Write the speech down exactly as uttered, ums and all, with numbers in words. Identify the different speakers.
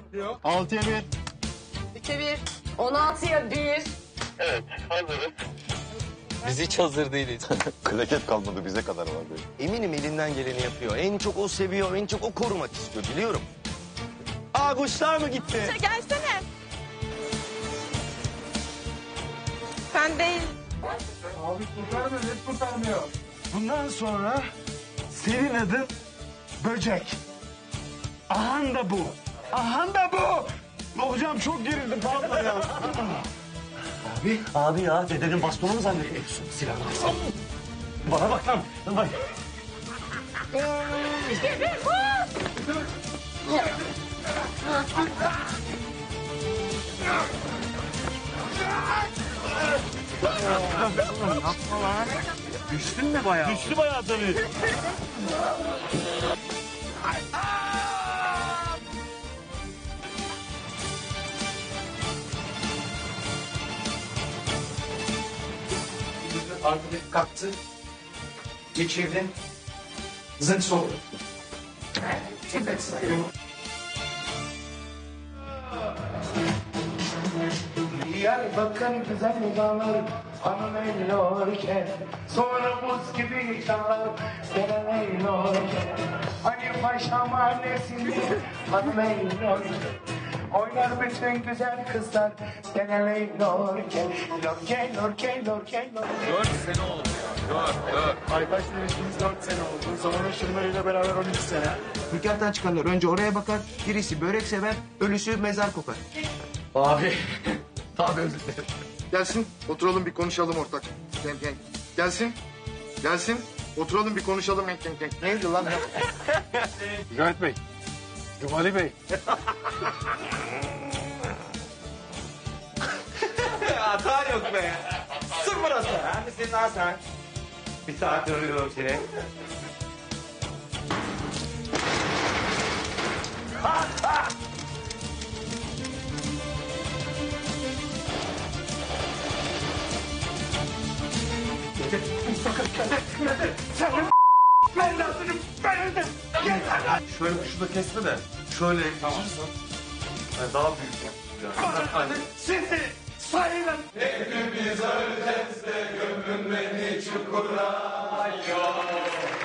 Speaker 1: Yok.
Speaker 2: Altıya bir.
Speaker 3: Üçe bir. On altıya bir.
Speaker 4: Evet, hazırız.
Speaker 5: Biz hiç hazır değiliz.
Speaker 2: Klaket kalmadı bize kadar var böyle.
Speaker 6: Eminim elinden geleni yapıyor. En çok o seviyor, en çok o korumak istiyor biliyorum. Aa kuşlar mı gitti?
Speaker 3: Gelsene. Sen değil.
Speaker 1: Abi kurtarmıyor, net kurtarmıyor.
Speaker 7: Bundan sonra senin adın Böcek. Ahan da bu. Ahan da bu. Hocam çok gerildim pardon ya. Abi, abi ya dedenin bastonu mu zannediyorsun? Silahını alsam. Bana bak lan. Bak. Yapma lan. Düştün mü bayağı? Düştü bayağı tabii. Arkadaki kalktı. Geçirdi. Zınk soğudu.
Speaker 1: Diyarbakır güzel olanlar hanım eylorken, sonra buz gibi insanlar deren eylorken, hani paşa mahallesinde hanım eylorken, oynar bütün güzel kızlar deren eylorken, lorken lorken lorken lorken.
Speaker 5: Dört sene oldu ya. Dört, dört.
Speaker 7: Aytaş'la ilişkimiz dört sene oldu. Sonra şunlarıyla beraber on iki sene. Nikahtan çıkanlar önce oraya bakar. Birisi börek sever, ölüsü mezar kokar.
Speaker 5: Abi. Tabii özür dilerim.
Speaker 8: Gelsin, oturalım bir konuşalım ortak. Gel, gel. Gelsin, gelsin, oturalım bir konuşalım. Gel, gel. Neydi lan?
Speaker 2: Mücahit Bey. Cumali Bey.
Speaker 5: Hata yok be. Sır burası. Hem senin Hasan. Bir saat duruyor şey.
Speaker 7: Şöyle kuşu da kesme de şöyle geçirsen yani daha büyük ya. Sizi sayın.
Speaker 5: Hepimiz öleceğiz de gömün beni çukura. Yok.